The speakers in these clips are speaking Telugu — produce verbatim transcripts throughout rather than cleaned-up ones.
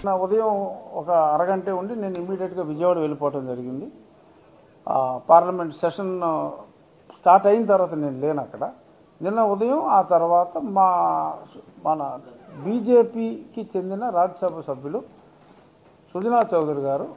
నా ఉదయం ఒక అరగంట ఉండి నేను ఇమ్మీడియట్గా విజయవాడ వెళ్ళిపోవడం జరిగింది. పార్లమెంట్ సెషన్ స్టార్ట్ అయిన తర్వాత నేను లేను అక్కడ. నిన్న ఉదయం ఆ తర్వాత మా మన బీజేపీకి చెందిన రాజ్యసభ సభ్యులు సుజనా చౌదరి గారు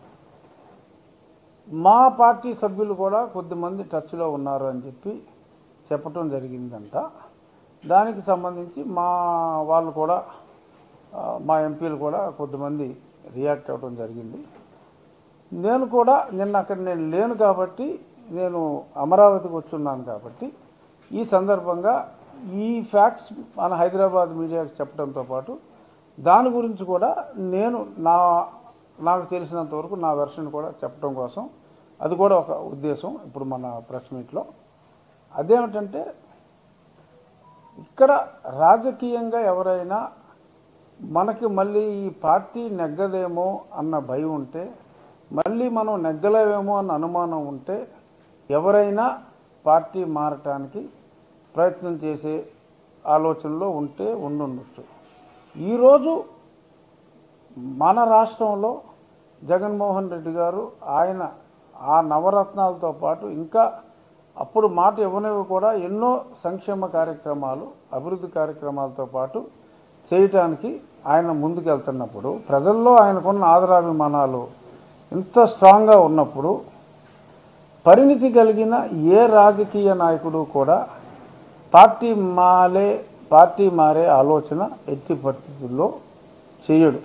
మా పార్టీ సభ్యులు కూడా కొద్దిమంది టచ్లో ఉన్నారు అని చెప్పి చెప్పడం జరిగిందంట. దానికి సంబంధించి మా వాళ్ళు కూడా మా ఎంపీలు కూడా కొద్దిమంది రియాక్ట్ అవ్వడం జరిగింది. నేను కూడా నిన్న అక్కడ నేను లేను కాబట్టి, నేను అమరావతికి వచ్చున్నాను కాబట్టి ఈ సందర్భంగా ఈ ఫ్యాక్ట్స్ మన హైదరాబాద్ మీడియాకి చెప్పడంతో పాటు దాని గురించి కూడా నేను నా నాకు తెలిసినంత వరకు నా వెర్షన్ కూడా చెప్పడం కోసం, అది కూడా ఒక ఉద్దేశం ఇప్పుడు మన ప్రెస్ మీట్లో. అదేమిటంటే, ఇక్కడ రాజకీయంగా ఎవరైనా మనకి మళ్ళీ ఈ పార్టీ నెగ్గదేమో అన్న భయం ఉంటే, మళ్ళీ మనం నెగ్గలేమేమో అన్న అనుమానం ఉంటే ఎవరైనా పార్టీ మారటానికి ప్రయత్నం చేసే ఆలోచనలో ఉంటే ఉండుండొచ్చు. ఈరోజు మన రాష్ట్రంలో జగన్మోహన్ రెడ్డి గారు ఆయన ఆ నవరత్నాలతో పాటు ఇంకా అప్పుడు మాట ఇవ్వనివి కూడా ఎన్నో సంక్షేమ కార్యక్రమాలు, అభివృద్ధి కార్యక్రమాలతో పాటు చేయటానికి ఆయన ముందుకెళ్తున్నప్పుడు, ప్రజల్లో ఆయనకున్న ఆదరాభిమానాలు ఇంత స్ట్రాంగ్గా ఉన్నప్పుడు, పరిణితి కలిగిన ఏ రాజకీయ నాయకుడు కూడా పార్టీ మాలే పార్టీ మారే ఆలోచన ఎట్టి పరిస్థితుల్లో చేయడు.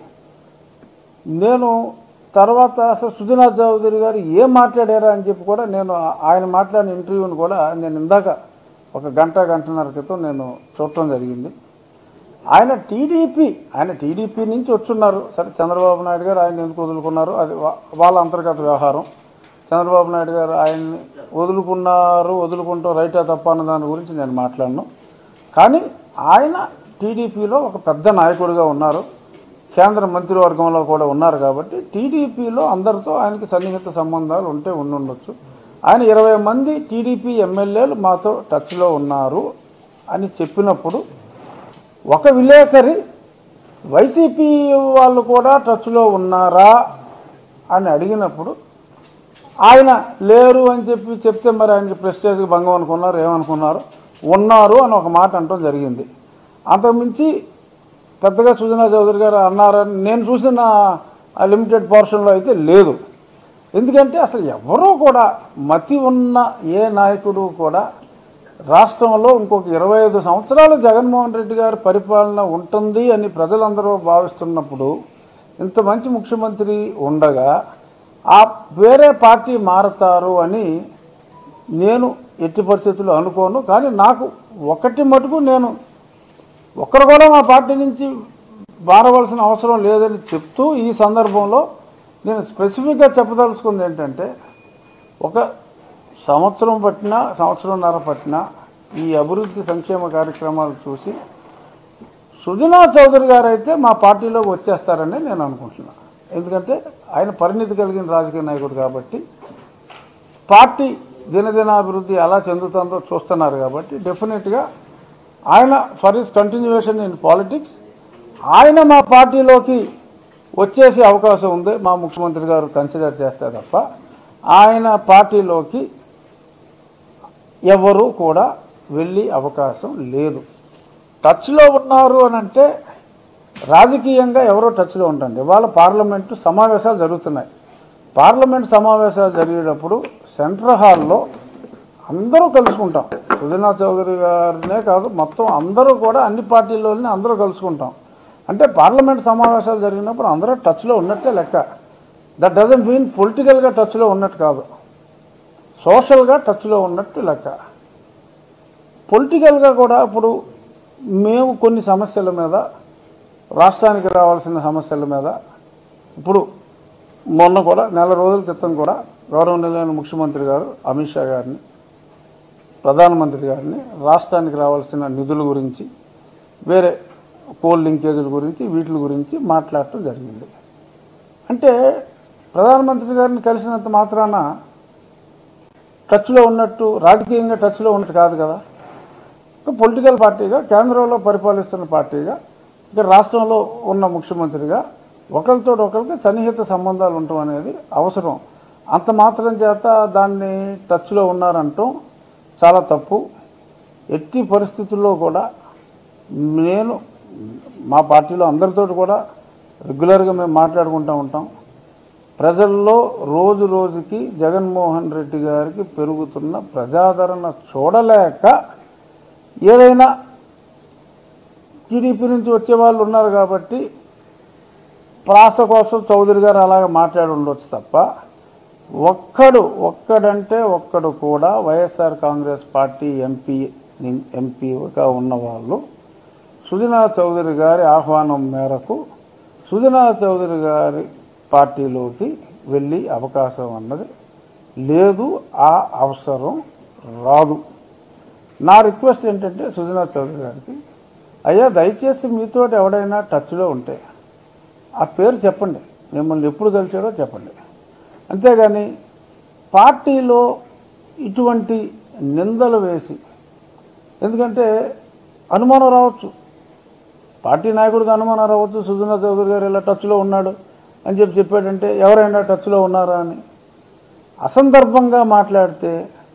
నేను తర్వాత అసలు సుజనా చౌదరి గారు ఏం మాట్లాడారా అని చెప్పి కూడా నేను ఆయన మాట్లాడిన ఇంటర్వ్యూని కూడా నేను ఇందాక ఒక గంట గంటన్నర క్రితం నేను చూడటం జరిగింది. ఆయన టీడీపీ ఆయన టీడీపీ నుంచి వచ్చున్నారు. సరే, చంద్రబాబు నాయుడు గారు ఆయన ఎందుకు వదులుకున్నారు, అది వాళ్ళ అంతర్గత వ్యవహారం. చంద్రబాబు నాయుడు గారు ఆయన్ని వదులుకున్నారు, వదులుకుంటాం రైటా తప్ప అన్న దాని గురించి నేను మాట్లాడను. కానీ ఆయన టీడీపీలో ఒక పెద్ద నాయకుడిగా ఉన్నారు, కేంద్ర మంత్రివర్గంలో కూడా ఉన్నారు. కాబట్టి టీడీపీలో అందరితో ఆయనకి సన్నిహిత సంబంధాలు ఉంటే ఉండుండొచ్చు. ఆయన ఇరవై మంది టీడీపీ ఎమ్మెల్యేలు మాతో టచ్లో ఉన్నారు అని చెప్పినప్పుడు, ఒక విలేకరి వైసీపీ వాళ్ళు కూడా టచ్లో ఉన్నారా అని అడిగినప్పుడు ఆయన లేరు అని చెప్పి చెప్తే మరి ఆయనకి ప్రెస్టేజ్కి భంగం అనుకున్నారు, ఏమనుకున్నారు, ఉన్నారు అని ఒక మాట అనటం జరిగింది. అంతకుమించి పెద్దగా సుజనా చౌదరి గారు అన్నారని నేను చూసిన లిమిటెడ్ పోర్షన్లో అయితే లేదు. ఎందుకంటే అసలు ఎవరూ కూడా మతి ఉన్న ఏ నాయకుడు కూడా రాష్ట్రంలో ఇంకొక ఇరవై ఐదు సంవత్సరాలు జగన్మోహన్ రెడ్డి గారి పరిపాలన ఉంటుంది అని ప్రజలందరూ భావిస్తున్నప్పుడు, ఇంత మంచి ముఖ్యమంత్రి ఉండగా ఆ వేరే పార్టీ మారతారు అని నేను ఎట్టి పరిస్థితుల్లో అనుకోను. కానీ నాకు ఒకటి మటుకు, నేను ఒక్కరు కూడా మా పార్టీ నుంచి మారవలసిన అవసరం లేదని చెప్తూ ఈ సందర్భంలో నేను స్పెసిఫిక్గా చెప్పదలుచుకుంది ఏంటంటే, ఒక సంవత్సరం పట్టినా సంవత్సరంన్నర పట్టినా ఈ అభివృద్ధి సంక్షేమ కార్యక్రమాలు చూసి సుజనా చౌదరి గారు అయితే మా పార్టీలోకి వచ్చేస్తారని నేను అనుకుంటున్నాను. ఎందుకంటే ఆయన పరిణితి కలిగిన రాజకీయ నాయకుడు కాబట్టి, పార్టీ దినదినాభివృద్ధి ఎలా చెందుతుందో చూస్తున్నారు కాబట్టి డెఫినెట్గా ఆయన for his continuation in politics ఆయన మా పార్టీలోకి వచ్చేసే అవకాశం ఉంది. మా ముఖ్యమంత్రి గారు కన్సిడర్ చేస్తే తప్ప ఆయన పార్టీలోకి ఎవరు కూడా వెళ్ళే అవకాశం లేదు. టచ్లో ఉన్నారు అని అంటే రాజకీయంగా ఎవరో టచ్లో ఉంటుంది. ఇవాళ పార్లమెంటు సమావేశాలు జరుగుతున్నాయి. పార్లమెంట్ సమావేశాలు జరిగేటప్పుడు సెంట్రల్ హాల్లో అందరూ కలుసుకుంటాం. సుజనా చౌదరి గారినే కాదు, మొత్తం అందరూ కూడా అన్ని పార్టీల్లోనే అందరూ కలుసుకుంటాం. అంటే పార్లమెంట్ సమావేశాలు జరిగినప్పుడు అందరూ టచ్లో ఉన్నట్టే లెక్క. దట్ డజంట్ మీన్ పొలిటికల్గా టచ్లో ఉన్నట్టు కాదు, సోషల్గా టచ్లో ఉన్నట్టు లెక్క. పొలిటికల్గా కూడా ఇప్పుడు మేము కొన్ని సమస్యల మీద, రాష్ట్రానికి రావాల్సిన సమస్యల మీద, ఇప్పుడు మొన్న కూడా నెల రోజుల క్రితం కూడా గౌరవనీయులైన ముఖ్యమంత్రి గారు అమిత్ షా గారిని, ప్రధానమంత్రి గారిని రాష్ట్రానికి రావాల్సిన నిధుల గురించి, వేరే కోల్ లింకేజీల గురించి, వీటి గురించి మాట్లాడటం జరిగింది. అంటే ప్రధానమంత్రి గారిని కలిసినంత మాత్రాన టచ్లో ఉన్నట్టు, రాజకీయంగా టచ్లో ఉన్నట్టు కాదు కదా. పొలిటికల్ పార్టీగా, కేంద్రంలో పరిపాలిస్తున్న పార్టీగా, ఇక్కడ రాష్ట్రంలో ఉన్న ముఖ్యమంత్రిగా ఒకరితో ఒకరికి సన్నిహిత సంబంధాలు ఉండటం అనేది అవసరం. అంత మాత్రం చేత దాన్ని టచ్లో ఉన్నారంటాం చాలా తప్పు. ఎట్టి పరిస్థితుల్లో కూడా నేను మా పార్టీలో అందరితో కూడా రెగ్యులర్గా మేము మాట్లాడుకుంటూ ఉంటాం. ప్రజల్లో రోజు రోజుకి జగన్మోహన్ రెడ్డి గారికి పెరుగుతున్న ప్రజాదరణ చూడలేక ఏదైనా టీడీపీ నుంచి వచ్చే వాళ్ళు ఉన్నారు కాబట్టి ప్రాస కోసం చౌదరి గారు అలాగే మాట్లాడి ఉండొచ్చు తప్ప ఒక్కడు ఒక్కడంటే ఒక్కడు కూడా వైఎస్ఆర్ కాంగ్రెస్ పార్టీ ఎంపీ ఎంపీగా ఉన్నవాళ్ళు సుజనా చౌదరి గారి ఆహ్వానం మేరకు సుజనా చౌదరి గారి పార్టీలోకి వెళ్ళి అవకాశం అన్నది లేదు, ఆ అవసరం రాదు. నా రిక్వెస్ట్ ఏంటంటే సుజనా చౌదరి గారికి, అయ్యా దయచేసి మీతో ఎవడైనా టచ్లో ఉంటే ఆ పేరు చెప్పండి, మిమ్మల్ని ఎప్పుడు కలిసాడో చెప్పండి. అంతేగాని పార్టీలో ఇటువంటి నిందలు వేసి, ఎందుకంటే అనుమానం రావచ్చు, పార్టీ నాయకుడికి అనుమానం రావచ్చు, సుజనా చౌదరి గారు ఇలా టచ్లో ఉన్నాడు అని చెప్పి చెప్పాడంటే ఎవరైనా టచ్లో ఉన్నారా అని అసందర్భంగా మాట్లాడితే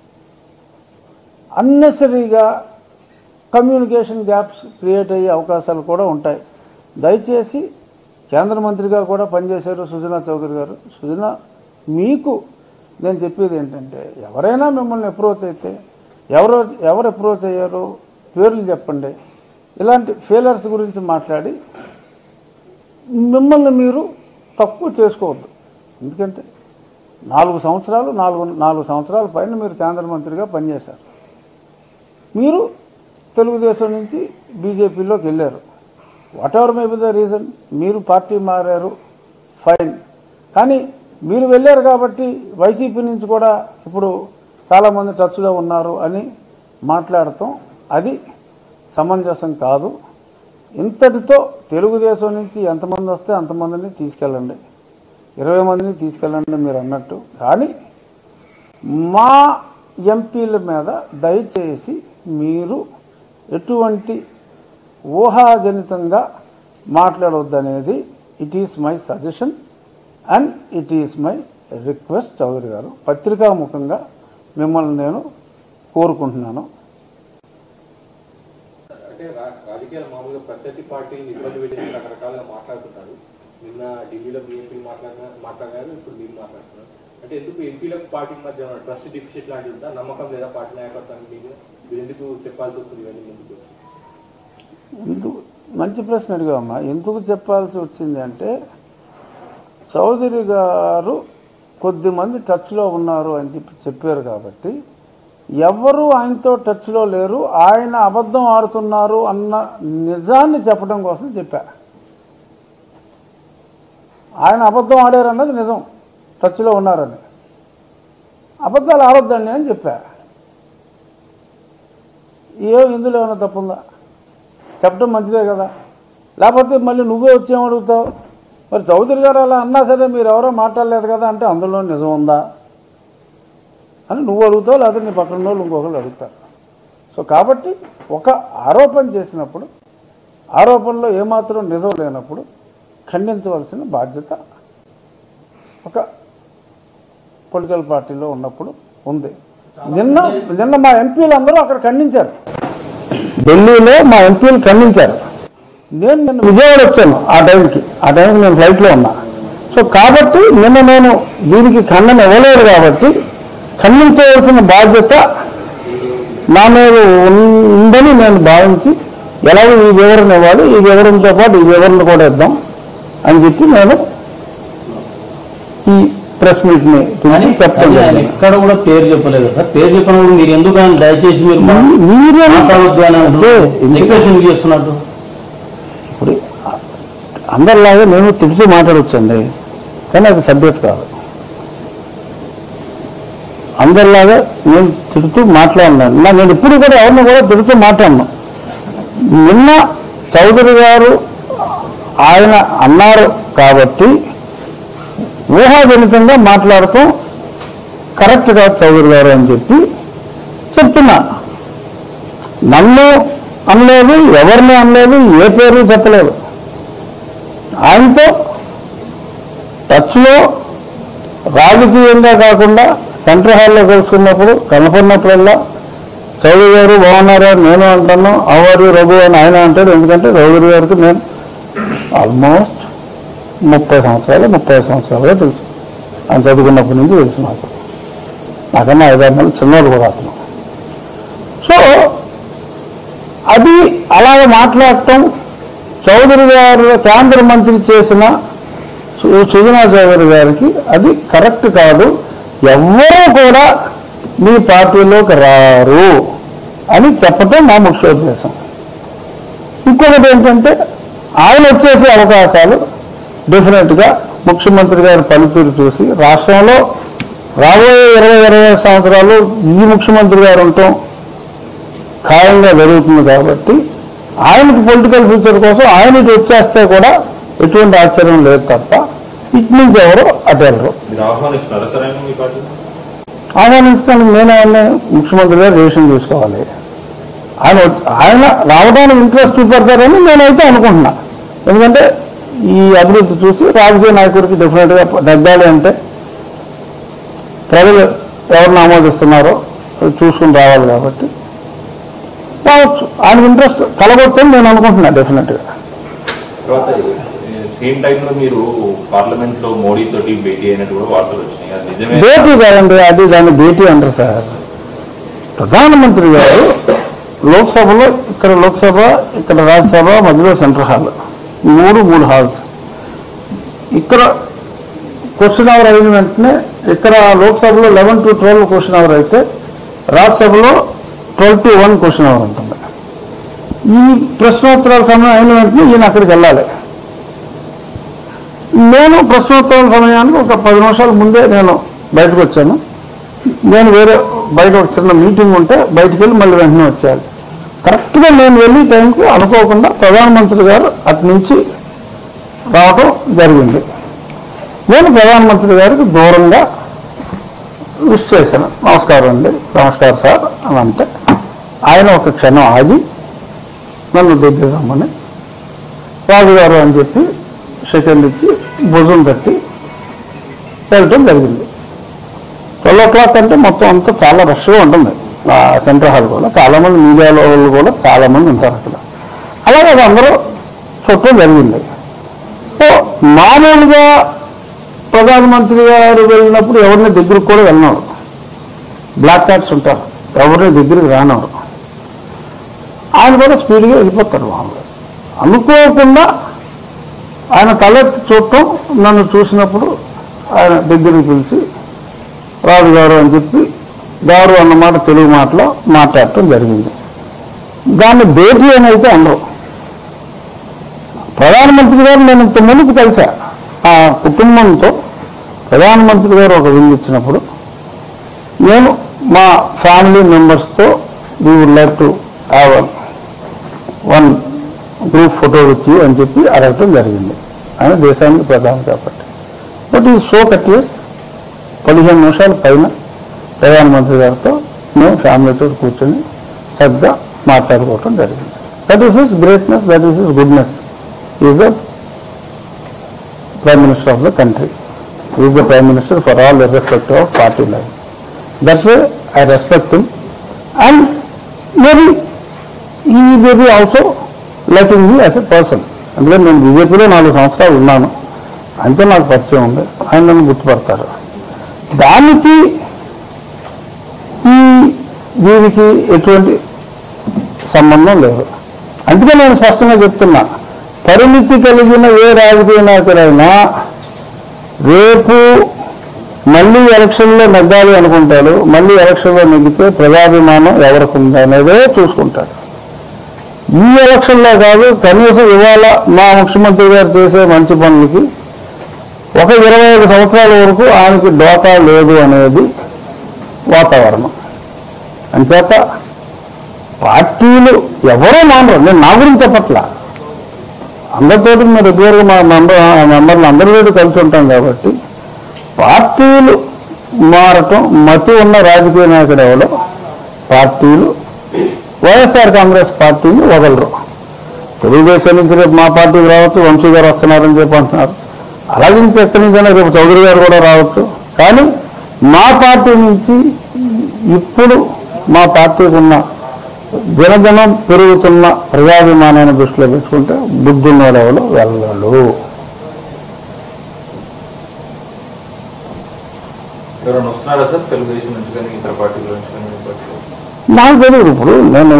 అన్నెసరీగా కమ్యూనికేషన్ గ్యాప్స్ క్రియేట్ అయ్యే అవకాశాలు కూడా ఉంటాయి. దయచేసి కేంద్ర మంత్రిగా కూడా పనిచేశారు సుజనా చౌదరి గారు. సుజనా, మీకు నేను చెప్పేది ఏంటంటే ఎవరైనా మిమ్మల్ని అప్రోచ్ అయితే ఎవరో ఎవరు అప్రోచ్ అయ్యారో పేర్లు చెప్పండి. ఇలాంటి ఫెయిలర్స్ గురించి మాట్లాడి మిమ్మల్ని మీరు తక్కువ చేసుకోవద్దు. ఎందుకంటే నాలుగు సంవత్సరాలు నాలుగు నాలుగు సంవత్సరాల పైన మీరు కేంద్ర మంత్రిగా పనిచేశారు. మీరు తెలుగుదేశం నుంచి బీజేపీలోకి వెళ్ళారు. Whatever may be the reason, మీరు పార్టీ మారారు, ఫైన్. కానీ మీరు వెళ్ళారు కాబట్టి వైసీపీ నుంచి కూడా ఇప్పుడు చాలామంది టచ్లో ఉన్నారు అని మాట్లాడటం అది సమంజసం కాదు. ఇంతటితో తెలుగుదేశం నుంచి ఎంతమంది వస్తే అంతమందిని తీసుకెళ్ళండి, ఇరవై మందిని తీసుకెళ్ళండి మీరు అన్నట్టు. కానీ మా ఎంపీల మీద దయచేసి మీరు ఎటువంటి ఊహాజనితంగా మాట్లాడవద్దనేది it is my suggestion and it is my request. Chowdary garu, పత్రికాముఖంగా మిమ్మల్ని నేను కోరుకుంటున్నాను. అంటే రాజకీయాలు మామూలుగా ప్రత్యర్థి పార్టీని ఇబ్బంది పెట్టి రకరకాలుగా మాట్లాడుతుంటారు. నిన్న ఢిల్లీలో బీఎంపీ మాట్లాడిన మాట్లాడారు, ఇప్పుడు మీరు మాట్లాడుతున్నారు. అంటే ఎందుకు ఎంపీలకు పార్టీ మధ్య ట్రస్ట్ డిఫిసిట్ లాంటిది ఉందా? నమ్మకం లేదా పార్టీ నాయకత్వాన్ని? మీరు మీరు ఎందుకు చెప్పాల్సి వస్తుంది ఇవన్నీ ముందుకు? ఎందుకు మంచి ప్రశ్న అడిగామా. ఎందుకు చెప్పాల్సి వచ్చింది అంటే చౌదరి గారు కొద్దిమంది టచ్లో ఉన్నారు అని చెప్పి చెప్పారు కాబట్టి ఎవరు ఆయనతో టచ్లో లేరు, ఆయన అబద్ధం ఆడుతున్నారు అన్న నిజాన్ని చెప్పడం కోసం చెప్పా. ఆయన అబద్ధం ఆడారు అన్నది నిజం, టచ్లో ఉన్నారని. అబద్ధాలు ఆడొద్దండి అని చెప్పా. ఏ ఇందులో ఏమైనా తప్పుందా? చెప్పడం మంచిదే కదా. లేకపోతే మళ్ళీ నువ్వే వచ్చేమడుగుతావు, మరి చౌదరి గారు అలా అన్నా సరే మీరు ఎవరో మాట్లాడలేదు కదా అంటే అందులో నిజం ఉందా అని నువ్వు అడుగుతావు, లేకపోతే నీ పక్కన వాళ్ళు ఇంకొకళ్ళు అడుగుతారు. సో కాబట్టి ఒక ఆరోపణ చేసినప్పుడు ఆరోపణలో ఏమాత్రం నిజం లేనప్పుడు ఖండించవలసిన బాధ్యత ఒక పొలిటికల్ పార్టీలో ఉన్నప్పుడు ఉంది. నిన్న నిన్న మా ఎంపీలు అందరూ అక్కడ ఖండించారు, ఢిల్లీలో మా ఎంపీలు ఖండించారు. నేను నిన్న విజయవాడ వచ్చాను, ఆ టైంకి ఆ టైంకి నేను ఫ్లైట్లో ఉన్నా. సో కాబట్టి నిన్న నేను దీనికి ఖండన ఇవ్వలేదు కాబట్టి ఖండించవలసిన బాధ్యత నా మీద ఉందని నేను భావించి ఎలాగో ఈ వివరణ ఇవ్వాలి, ఈ వివరణతో పాటు ఈ వివరణ కూడా ఇద్దాం అని చెప్పి నేను ఈ ప్రెస్ మీట్ ని చెప్పాను. ఎక్కడ కూడా పేరు చెప్పలేదు సార్. పేరు చెప్పినప్పుడు మీరు ఎందుకు దయచేసి మీరు మీరే చేస్తున్నట్టు? ఇప్పుడు అందరిలాగా నేను తిడుతూ మాట్లాడవచ్చండి, కానీ అది సబ్జెక్ట్ కాదు. అందరిలాగా నేను తిడుతూ మాట్లాడినాను. నా నేను ఇప్పుడు కూడా ఎవరిని కూడా తిడుతూ మాట్లాడినా. నిన్న చౌదరి గారు ఆయన అన్నారు కాబట్టి ఊహాజనితంగా మాట్లాడుతూ కరెక్ట్ కాదు చౌదరి గారు అని చెప్పి చెప్తున్నా. నన్ను అనలేదు, ఎవరిని అనలేదు, ఏ పేరు చెప్పలేదు. ఆయనతో టచ్లో రాజకీయంగా కాకుండా సెంట్రల్ హాల్లో కలుసుకున్నప్పుడు కనపడినప్పుడల్లా చౌదరి గారు బాగున్నారా నేను అంటాను, అవరు రఘు అని ఆయన అంటాడు. ఎందుకంటే చౌదరి గారికి నేను ఆల్మోస్ట్ ముప్పై సంవత్సరాలు ముప్పై సంవత్సరాలుగా తెలుసు. ఆయన చదువుకున్నప్పటి నుంచి తెలుసు నాకు. నాకన్నా ఐదారు నెలలు చిన్నోళ్ళు కూడా అతను. సో అది అలాగ మాట్లాడటం చౌదరి గారు కేంద్ర మంత్రి చేసిన సుజనా చౌదరి గారికి అది కరెక్ట్ కాదు. ఎవ్వరూ కూడా మీ పార్టీలోకి రారు అని చెప్పటం నా ముఖ్యోద్దేశం. ఇంకొకటి ఏంటంటే ఆయన వచ్చేసే అవకాశాలు డెఫినెట్గా ముఖ్యమంత్రి గారి పనితీరు చూసి రాష్ట్రంలో రాబోయే ఇరవై ఇరవై సంవత్సరాలు ఈ ముఖ్యమంత్రి గారు ఉండటం ఖాయంగా జరుగుతుంది. కాబట్టి ఆయనకు పొలిటికల్ ఫ్యూచర్ కోసం ఆయన ఇటు వచ్చేస్తే కూడా ఎటువంటి ఆశ్చర్యం లేదు తప్ప ఇటు నుంచి ఎవరు అటు వెళ్ళరు. ఆహ్వానించడానికి నేను ఆయన్ని ముఖ్యమంత్రి గారు రిలేషన్ తీసుకోవాలి. ఆయన ఆయన రావడానికి ఇంట్రెస్ట్ చూపెడతారని నేనైతే అనుకుంటున్నా. ఎందుకంటే ఈ అభివృద్ధి చూసి రాజకీయ నాయకుడికి డెఫినెట్గా నెగ్గాలి అంటే ప్రజలు ఎవరిని ఆమోదిస్తున్నారో చూసుకుని రావాలి. కాబట్టి రావచ్చు, ఆయన ఇంట్రెస్ట్ కలగొచ్చని నేను అనుకుంటున్నా డెఫినెట్గా. సేమ్ టైంలో మీరు పార్లమెంట్ లో మోడీ తోటి భేటీ అయినట్టు కూడా వార్తలు వచ్చినాయి. భేటీ కాదండి, అది దాన్ని భేటీ అంటారు సార్. ప్రధానమంత్రి గారు లోక్సభలో ఇక్కడ లోక్సభ ఇక్కడ రాజ్యసభ మధ్యలో సెంట్రల్ హాల్ మూడు మూడు హాల్స్. ఇక్కడ క్వశ్చన్ అవర్ అయిన వెంటనే ఇక్కడ లోక్సభలో eleven to twelve question hour అయితే రాజ్యసభలో twelve to one question hour ఉంటుంది. ఈ ప్రశ్నోత్తరాల సమయం అయిన వెంటనే ఈయన అక్కడికి వెళ్ళాలి. నేను ప్రశ్నోత్తరాల సమయానికి ఒక పది నిమిషాల ముందే నేను బయటకు వచ్చాను. నేను వేరే బయట ఒక చిన్న మీటింగ్ ఉంటే బయటికి వెళ్ళి మళ్ళీ వెంటనే వచ్చేయాలి. కరెక్ట్గా నేను వెళ్ళి టైంకి అనుకోకుండా ప్రధానమంత్రి గారు అటు నుంచి రావటం జరిగింది. నేను ప్రధానమంత్రి గారికి దూరంగా విష్ చేశాను. నమస్కారం అండి, నమస్కారం సార్ అని అంటే ఆయన ఒక క్షణం ఆగి నన్ను దగ్గర రమ్మని రాజు గారు అని చెప్పి సెకండ్ ఇచ్చి భుజం తట్టి వెళ్ళటం జరిగింది. ట్వెల్వ్ ఓ క్లాక్ అంటే మొత్తం అంతా చాలా రష్గా ఉంటుంది. సెంట్రల్ హాల్ కూడా చాలామంది మీడియాలో వాళ్ళు కూడా చాలామంది ఉంటారు అక్కడ. అలాగే అది అందరూ చూడటం జరిగింది. సో మామూలుగా ప్రధానమంత్రి గారు వెళ్ళినప్పుడు ఎవరిని దగ్గరికి కూడా వెళ్ళినారు. బ్లాక్ క్యాట్స్ ఉంటారు, ఎవరిని దగ్గరికి రానవరు. ఆయన కూడా స్పీడ్గా వెళ్ళిపోతారు. మామూలుగా అనుకోకుండా ఆయన తలెత్తి చూడటం నన్ను చూసినప్పుడు ఆయన దగ్గరికి పిలిచి రాజు గారు అని చెప్పి గారు అన్నమాట తెలుగు మాటలో మాట్లాడటం జరిగింది. దాన్ని భేటీ అని అయితే అనరు. ప్రధానమంత్రి గారు నేను ఇంత ముందుకు కలిసా. ఆ కుటుంబంతో ప్రధానమంత్రి గారు ఒక విందు ఇచ్చినప్పుడు నేను మా ఫ్యామిలీ మెంబర్స్తో we would like to have one group photo with you అని చెప్పి అడగటం జరిగింది. ఆయన దేశానికి ప్రధాని కాబట్టి. బట్ ఈ సో కట్టియస్ పదిహేను నిమిషాల పైన ప్రధానమంత్రి గారితో మేము ఫ్యామిలీతో కూర్చొని చక్కగా మాట్లాడుకోవటం జరిగింది. That is his greatness, that is his goodness. Is the prime minister of the country, is the prime minister for all irrespective of party line. That way I respect him and maybe ఈ maybe also liking me as a person. అందుకని నేను బీజేపీలో నాలుగు సంవత్సరాలు ఉన్నాను, అంతే నాకు పరిచయం ఉంది. ఆయన నన్ను గుర్తుపడతారు. దానికి ఈ దీనికి ఎటువంటి సంబంధం లేదు. అందుకే నేను స్పష్టంగా చెప్తున్నా, పరిమితి కలిగిన ఏ రాజకీయ నాయకుడైనా రేపు మళ్ళీ ఎలక్షన్లో నెగ్గాలి అనుకుంటాడు. మళ్ళీ ఎలక్షన్లో నెగ్గితే ప్రజాభిమానం ఎవరికి ఉందనేదే చూసుకుంటాడు. ఈ ఎలక్షన్లో కాదు, కనీసం ఇవాళ మా ముఖ్యమంత్రి గారు చేసే మంచి పనులకి ఒక ఇరవై ఐదు సంవత్సరాల వరకు ఆయనకి డోకా లేదు అనేది వాతావరణం. అంచేత పార్టీలు ఎవరో మానరు. నేను నా గురించి చెప్పట్లా, అందరితో మేము రెగ్యులర్గా మా మెంబర్ మెంబర్లు అందరితో కలిసి ఉంటాం. కాబట్టి పార్టీలు మారటం మతి ఉన్న రాజకీయ నాయకుడు ఎవరో పార్టీలు వైఎస్ఆర్ కాంగ్రెస్ పార్టీని వదలరు. తెలుగుదేశం నుంచి రేపు మా పార్టీకి రావచ్చు, వంశీ గారు వస్తున్నారని చెప్పి అంటున్నారు. అలాగే ఇంకా ఎక్కడి నుంచైనా రేపు చౌదరి గారు కూడా రావచ్చు. కానీ మా పార్టీ నుంచి ఇప్పుడు మా పార్టీకి ఉన్న దినదినం పెరుగుతున్న ప్రజాభిమానాన్ని దృష్టిలో పెట్టుకుంటే బుద్ధున్న లెవెల్లో వెళ్ళడు. ఎవరైనా వస్తున్నారా సార్ తెలుగుదేశం నుంచి కానీ ఇతర పార్టీల నుంచి కానీ? నాకు తెలియదు. ఇప్పుడు నేను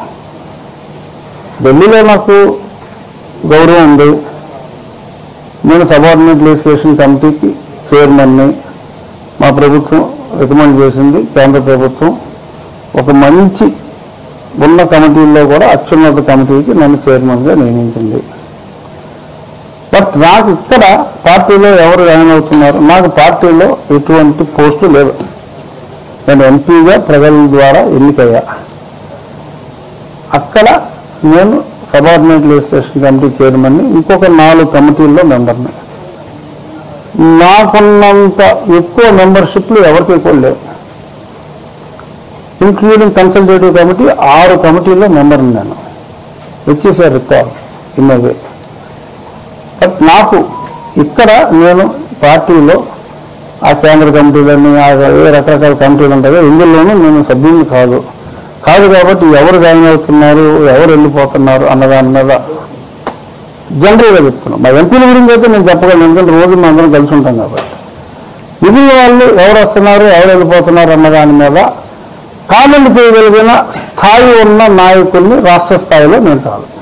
ఢిల్లీలో నాకు గౌరవం ఉంది. నేను సబార్డినేట్ లెజిస్లేషన్ కమిటీకి చైర్మన్ని. మా ప్రభుత్వం రికమెండ్ చేసింది, కేంద్ర ప్రభుత్వం ఒక మంచి ఉన్న కమిటీల్లో కూడా అత్యున్నత కమిటీకి నన్ను చైర్మన్గా నియమించింది. బట్ నాకు ఇక్కడ పార్టీలో ఎవరు జాయిన్ అవుతున్నారు, నాకు పార్టీలో ఎటువంటి పోస్టు లేదు. నేను ఎంపీగా ప్రజల ద్వారా ఎన్నికయ్యా. అక్కడ నేను సబార్డినేట్ లెజిస్లేషన్ కమిటీ చైర్మన్ని, ఇంకొక నాలుగు కమిటీల్లో మెంబర్ని. నాకున్నంత ఎక్కువ మెంబర్షిప్లు ఎవరికి ఎక్కువ లేవు. ఇంక్లూడింగ్ కన్సల్టేటివ్ కమిటీ ఆరు కమిటీల్లో మెంబర్ని నేను, which is a record in a way. But నాకు ఇక్కడ నేను పార్టీలో ఆ కేంద్ర కమిటీలన్నీ ఏ రకరకాల కమిటీలు ఉంటాయో ఇందులోనూ నేను సభ్యుని కాదు కాదు కాబట్టి ఎవరు జాయిన్ అవుతున్నారు, ఎవరు వెళ్ళిపోతున్నారు అన్నదాని మీద జనరల్గా చెప్తున్నాను. మా ఎంపీల గురించి అయితే నేను చెప్పగలను, ఎందుకంటే రోజు మేము అందరం కలిసి ఉంటాం కాబట్టి. మిగిలిన వాళ్ళు ఎవరు వస్తున్నారు, ఎవరు వెళ్ళిపోతున్నారు అన్నదాని మీద కామెంట్ చేయగలిగిన స్థాయి ఉన్న నాయకుల్ని రాష్ట్ర స్థాయిలో నేను కాదు.